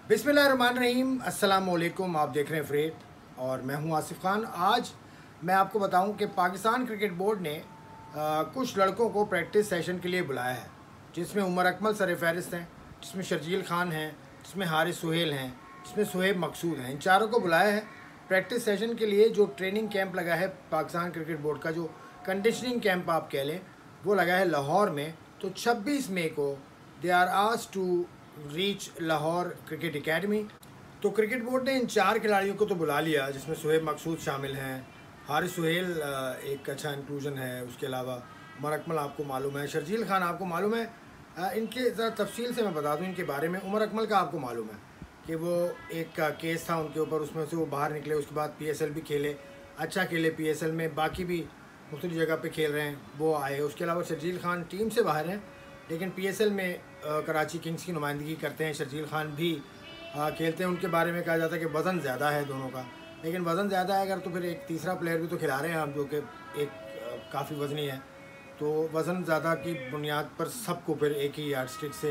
बिस्मिल्लाहिर्रहमानिर्रहीम, अस्सलाम वालेकुम। आप देख रहे हैं फ्रेट और मैं हूं आसिफ खान। आज मैं आपको बताऊं कि पाकिस्तान क्रिकेट बोर्ड ने कुछ लड़कों को प्रैक्टिस सेशन के लिए बुलाया है, जिसमें उमर अकमल सरफ़हरिस्त हैं, जिसमें शर्जील खान हैं, जिसमें हारिस सुहेल हैं, जिसमें सुहेब मकसूद हैं। इन चारों को बुलाया है प्रैक्टिस सेशन के लिए। जो ट्रेनिंग कैंप लगा है पाकिस्तान क्रिकेट बोर्ड का, जो कंडीशनिंग कैंप आप कह लें, वो लगा है लाहौर में। तो 26 मई को they are asked to reach Lahore cricket academy. तो क्रिकेट बोर्ड ने इन चार खिलाड़ियों को तो बुला लिया, जिसमें सुहेब मकसूद शामिल हैं, हारिस सुहेल एक अच्छा इंक्लूजन है, उसके अलावा उमर अकमल आपको मालूम है, शर्जील खान आपको मालूम है। इनके ज़रा तफसील से मैं बता दूं इनके बारे में। उमर अकमल का आपको मालूम है कि वो एक केस था उनके ऊपर, उसमें से वो बाहर निकले, उसके बाद PSL भी खेले, अच्छा खेले PSL में, बाकी भी मुख्तलिफ जगह पे खेल रहे हैं, वो आए। उसके अलावा शर्जील खान टीम से बाहर हैं, लेकिन PSL में कराची किंग्स की नुमाइंदगी करते हैं। शर्जील खान भी खेलते हैं। उनके बारे में कहा जाता है कि वज़न ज़्यादा है दोनों का, लेकिन वज़न ज़्यादा है अगर, तो फिर एक तीसरा प्लेयर भी तो खिला रहे हैं हम, जो कि एक काफ़ी वज़नी है। तो वज़न ज़्यादा की बुनियाद पर सबको फिर एक ही यार्डस्टिक से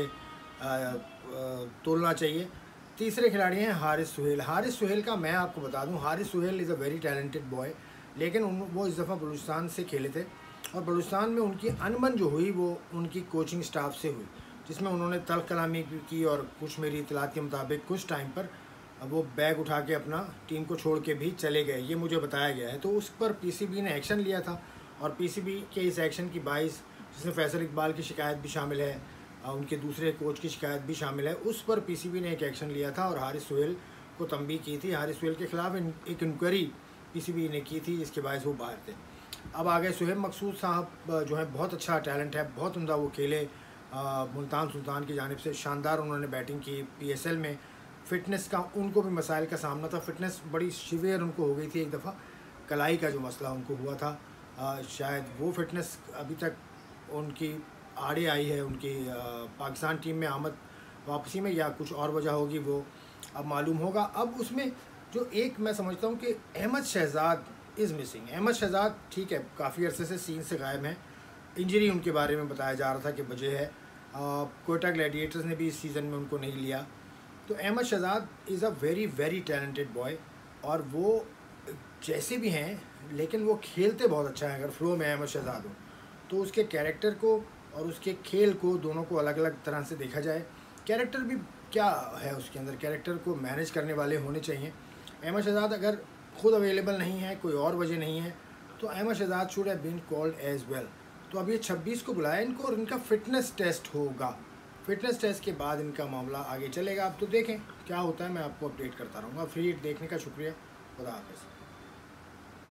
तोलना चाहिए। तीसरे खिलाड़ी हैं हारिस सुहेल। हारिस सुहेल का मैं आपको बता दूं, Haris Suhail is a very talented boy, लेकिन वो इस दफ़ा बलूचिस्तान से खेले थे और बलूचिस्तान में उनकी अनबन जो हुई वो उनकी कोचिंग स्टाफ से हुई, जिसमें उन्होंने तल्ख कलामी की और कुछ मेरी इतलात के मुताबिक कुछ टाइम पर वो बैग उठा के अपना टीम को छोड़ के भी चले गए, ये मुझे बताया गया है। तो उस पर PCB ने एक्शन लिया था और PCB के इस एक्शन की बाइस, जिसमें फैसल इकबाल की शिकायत भी शामिल है, उनके दूसरे कोच की शिकायत भी शामिल है, उस पर PCB ने एक एक्शन लिया था और हारिस सुहेल को तंबीह की थी। हारिस सुहेल के ख़िलाफ़ एक इंक्वायरी PCB ने की थी, जिसके बायस वो बाहर थे। अब आगे सुहेब मकसूद साहब जो है, बहुत अच्छा टैलेंट है, बहुत उम्दा वो खेले। मुल्तान सुल्तान की जानिब से शानदार उन्होंने बैटिंग की। PSL में फ़िटनेस का उनको भी मसाइल का सामना था, फ़िटनेस बड़ी सीवियर उनको हो गई थी। एक दफ़ा कलाई का जो मसला उनको हुआ था, शायद वो फ़िटनेस अभी तक उनकी आड़े आई है उनकी पाकिस्तान टीम में आमद वापसी में, या कुछ और वजह होगी, वो अब मालूम होगा। अब उसमें जो एक मैं समझता हूँ कि अहमद शहजाद इज़ मिसिंग। अहमद शहजाद ठीक है, काफ़ी अरसे से सीन से गायब हैं। इंजरी उनके बारे में बताया जा रहा था कि वजह है कोयटा ग्लैडिएटर्स ने भी इस सीज़न में उनको नहीं लिया। तो Ahmed Shehzad is a very very talented boy, और वो जैसे भी हैं, लेकिन वो खेलते बहुत अच्छा है। अगर फ्लो में अहमद शहजाद हो तो उसके कैरेक्टर को और उसके खेल को, दोनों को अलग अलग तरह से देखा जाए। कैरेक्टर भी क्या है उसके अंदर, कैरेक्टर को मैनेज करने वाले होने चाहिए। अहमद शहजाद अगर खुद अवेलेबल नहीं है, कोई और वजह नहीं है, तो Ahmed Shehzad should have been called as well. तो अब ये 26 को बुलाया इनको और इनका फ़िटनेस टेस्ट होगा। फ़िटनेस टेस्ट के बाद इनका मामला आगे चलेगा। अब तो देखें क्या होता है, मैं आपको अपडेट करता रहूँगा। फ्री देखने का शुक्रिया। खुदा हाफ़िज़।